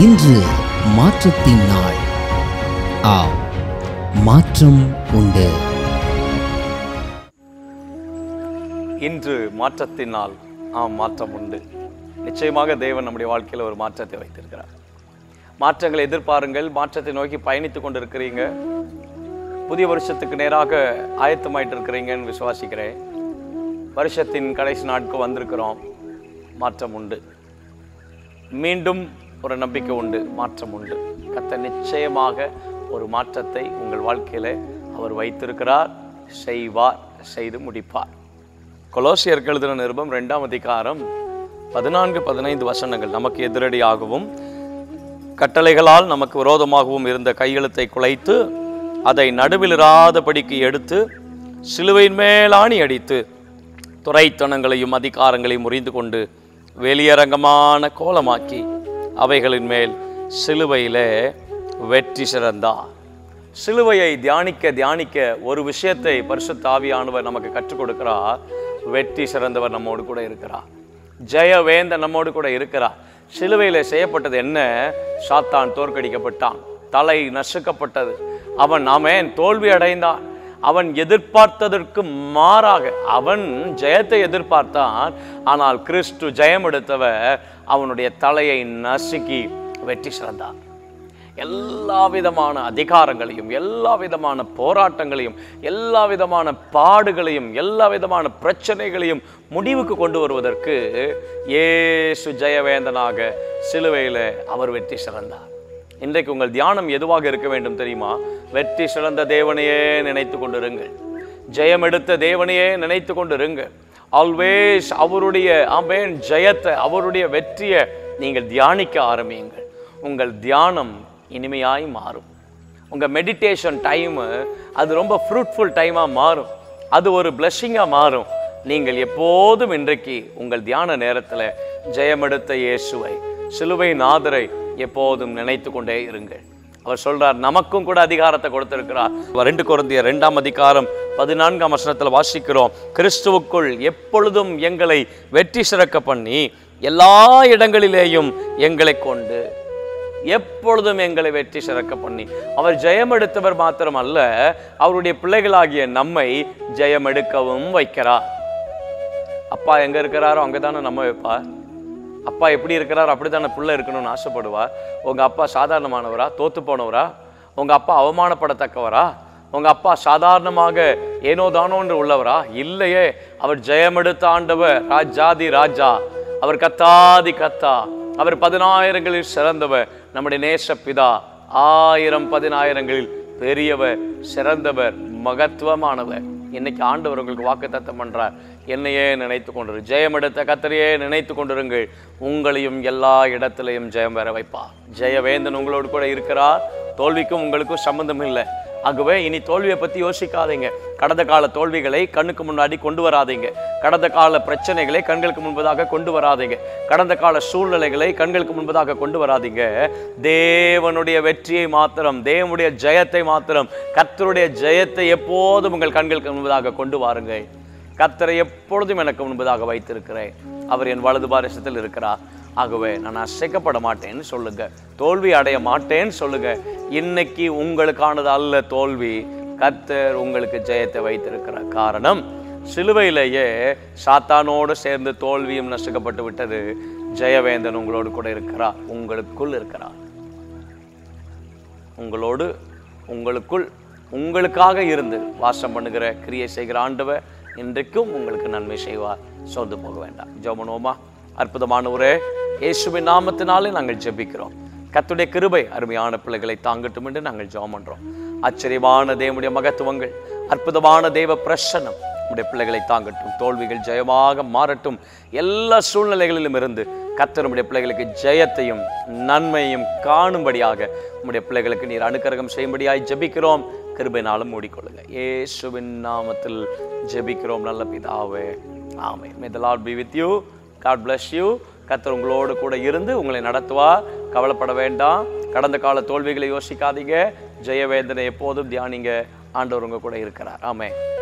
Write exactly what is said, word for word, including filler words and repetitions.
இன்று மாற்றத்தின் நாள். ஆம், மாற்றம் உண்டு. இன்று மாற்றத்தின் நாள். ஆம், மாற்றம் உண்டு. நிச்சயமாக தேவன் நம்முடைய வாழ்க்கையில் ஒரு மாற்றத்தை வைத்திருக்கிறார். மாற்றங்களை எதிர்பாருங்கள். மாற்றத்தை நோக்கி பயணித்துக் கொண்டிருக்கிறீங்க. புதிய வருஷத்துக்கு நேராக ஆயத்தமாயிட்டு இருக்கிறீங்கன்னு விசுவாசிக்கிறேன். வருஷத்தின் கடைசி நாட்கள் வந்திருக்கிறோம். மாற்றம் உண்டு. மீண்டும் ஒரு நம்பிக்கை உண்டு. மாற்றம் உண்டு. கர்த்தர் நிச்சயமாக ஒரு மாற்றத்தை உங்கள் வாழ்க்கையில அவர் வைத்திருக்கிறார், செய்வார், செய்து முடிப்பார். கொலோசியருக்கு எழுதின நிருபம் இரண்டாம் அதிகாரம் பதினான்கு பதினைந்து வசனங்கள். நமக்கு எதிரடியாகவும் கட்டளைகளால் நமக்கு விரோதமாகவும் இருந்த கையெழுத்தை குலைத்து அதை நடுவில் இராதபடிக்கு எடுத்து சிலுவையின் மேலாணி அடித்து துரைத்தனங்களையும் அதிகாரங்களையும் முறிந்து கொண்டு வெளியரங்கமான கோலமாக்கி அவைகளின் மேல் சிலுவையிலே வெற்றி சிறந்தார். சிலுவையை தியானிக்க தியானிக்க ஒரு விஷயத்தை பரிசுத்த ஆவியானவர் நமக்கு கற்றுக் கொடுக்கிறார். வெற்றி சிறந்தவர் நம்மோடு கூட இருக்கிறார். ஜெயவேந்த நம்மோடு கூட இருக்கிறார். சிலுவையில் செய்யப்பட்டது என்ன? சாத்தான் தோற்கடிக்கப்பட்டான், தலை நசுக்கப்பட்டது, அவன் ஆமென் தோல்வி அடைந்தான். அவன் எதிர்பார்த்ததற்கு மாறாக அவன் ஜெயத்தை எதிர்பார்த்தான். ஆனால் கிறிஸ்து ஜெயம் எடுத்தவர் அவனுடைய தலையை நசுக்கி வெற்றி சிறந்தார். எல்லா விதமான அதிகாரங்களையும், எல்லா விதமான போராட்டங்களையும், எல்லா விதமான பாடுகளையும், எல்லா விதமான பிரச்சனைகளையும் முடிவுக்கு கொண்டு வருவதற்கு இயேசு ஜெயவேந்தனாக சிலுவையில் அவர் வெற்றி சிறந்தார். இன்றைக்கு உங்கள் தியானம் எதுவாக இருக்க வேண்டும் தெரியுமா? வெற்றி சிறந்த தேவனையே நினைத்து கொண்டிருங்கள். ஜெயம் எடுத்த தேவனையே நினைத்து கொண்டிருங்கள். ஆல்வேஸ் அவருடைய ஆமென் ஜெயத்தை, அவருடைய வெற்றியை நீங்கள் தியானிக்க ஆரம்பியுங்கள். உங்கள் தியானம் இனிமையாய் மாறும். உங்கள் மெடிடேஷன் டைமு அது ரொம்ப ஃப்ரூட்ஃபுல் டைமாக மாறும். அது ஒரு பிளெஸ்ஸிங்காக மாறும். நீங்கள் எப்போதும் இன்றைக்கு உங்கள் தியான நேரத்தில் ஜெயமெடுத்த இயேசுவை, சிலுவை நாதரை எப்போதும் நினைத்து கொண்டே இருங்கள். அவர் சொல்றார், நமக்கும் கூட அதிகாரத்தை கொடுத்திருக்கிறார். ரெண்டு கொரிந்தியர் இரண்டாம் அதிகாரம் பதினான்காம் வசனத்தில் வாசிக்கிறோம், கிறிஸ்துவுக்குள் எப்பொழுதும் எங்களை வெற்றி சிறக்க பண்ணி எல்லா இடங்களிலேயும் எங்களை கொண்டு எப்பொழுதும் எங்களை வெற்றி சிறக்க பண்ணி. அவர் ஜெயமெடுத்தவர் மாத்திரம் அல்ல, அவருடைய பிள்ளைகளாகிய நம்மை ஜெயமெடுக்கவும் வைக்கிறார். அப்பா எங்க இருக்கிறாரோ அங்கதானே நம்ம வைப்பார். அப்பா எப்படி இருக்கிறார் அப்படி தானே பிள்ளை இருக்கணும்னு ஆசைப்படுவார். உங்கள் அப்பா சாதாரணமானவரா? தோத்து போனவரா? உங்கள் அப்பா அவமானப்படத்தக்கவரா? உங்கள் அப்பா சாதாரணமாக ஏனோ தானோன்று உள்ளவரா? இல்லையே. அவர் ஜெயமெடுத்த ஆண்டவர், ராஜாதி ராஜா, அவர் கத்தாதி கத்தா, அவர் பதினாயிரங்களில் சிறந்தவர், நம்முடைய நேச பிதா, ஆயிரம் பதினாயிரங்களில் பெரியவர், சிறந்தவர், மகத்துவமானவர். இன்னைக்கு ஆண்டவர் உங்களுக்கு வாக்குத்தத்தம் பண்றார், என்னையே நினைத்து கொண்டிரு, ஜெயமெடுத்த கர்த்தரையே நினைத்து கொண்டிருங்கள், உங்களையும் எல்லா இடத்திலையும் ஜெயம் பெற வைப்பார். ஜெயவேந்தன் உங்களோடு கூட இருக்கிறார். தோல்விக்கும் உங்களுக்கும் சம்பந்தம் இல்லை. ஆகவே இனி தோல்வியை பற்றி யோசிக்காதீங்க. கடந்த கால தோல்விகளை கண்ணுக்கு முன்னாடி கொண்டு வராதீங்க. கடந்த கால பிரச்சனைகளை கண்களுக்கு முன்பதாக கொண்டு வராதீங்க. கடந்த கால சூழ்நிலைகளை கண்களுக்கு முன்பதாக கொண்டு வராதீங்க. தேவனுடைய வெற்றியை மாத்திரம், தேவனுடைய ஜெயத்தை மாத்திரம், கர்த்தருடைய ஜெயத்தை எப்போதும் உங்கள் கண்களுக்கு முன்பதாக கொண்டு வாருங்கள். கர்த்தரை எப்பொழுதும் எனக்கு முன்பதாக வைத்திருக்கிறேன். அவர் என் வலது பாரிசத்தில் இருக்கிறார். ஆகவே நான் அசைக்கப்பட மாட்டேன்னு சொல்லுங்க. தோல்வி அடைய மாட்டேன்னு சொல்லுங்க. இன்னைக்கு உங்களுக்கானது அல்ல தோல்வி, கர்த்தர் உங்களுக்கு ஜெயத்தை வைத்திருக்கிறார். காரணம், சிலுவையிலேயே சாத்தானோடு சேர்ந்து தோல்வியும் நசுக்கப்பட்டு விட்டது. ஜெயவேந்தன் உங்களோடு கூட இருக்கிறார், உங்களுக்குள் இருக்கிறார். உங்களோடு, உங்களுக்குள், உங்களுக்காக இருந்து வாசம் பண்ணுகிற, கிரியை செய்கிற ஆண்டவர் இன்றைக்கும் உங்களுக்கு நன்மை செய்வார். சோர்ந்து போக வேண்டாம். ஜெபமோமா. அற்புதமானவரே, இயேசுவின் நாமத்தினாலே நாங்கள் ஜெபிக்கிறோம். கர்த்தருடைய கிருபை அருமையான பிள்ளைகளை தாங்கட்டும் என்று நாங்கள் ஜெபம் பண்றோம். ஆச்சரியமான தேவனுடைய மகத்துவங்கள், அற்புதமான தேவ பிரசன்னம் உடைய பிள்ளைகளை தாங்கட்டும். தோல்விகள் ஜெயமாக மாறட்டும். எல்லா சூழ்நிலைகளிலும் இருந்து கர்த்தர் உடைய பிள்ளைகளுக்கு ஜெயத்தையும் நன்மையும் காணும்படியாக உடைய பிள்ளைகளுக்கு நீர் அனுக்கிரகம் செய்யும்படியாய் ஜெபிக்கிறோம். கிருபையினாலும் மூடிக்கொள்ளுங்க. இயேசுவின் நாமத்தில் ஜெபிக்கிறோம் நல்ல பிதாவே, ஆமென். May the Lord be with you. God bless you. கர்த்தர் உங்களோடு கூட இருந்து உங்களை நடத்துவார். கவலைப்பட வேண்டாம். கடந்த கால தோல்விகளை யோசிக்காதீங்க. ஜெயவேந்தனை எப்போதும் தியானிங்க. ஆண்டவர் உங்க கூட இருக்கிறார். ஆமென்.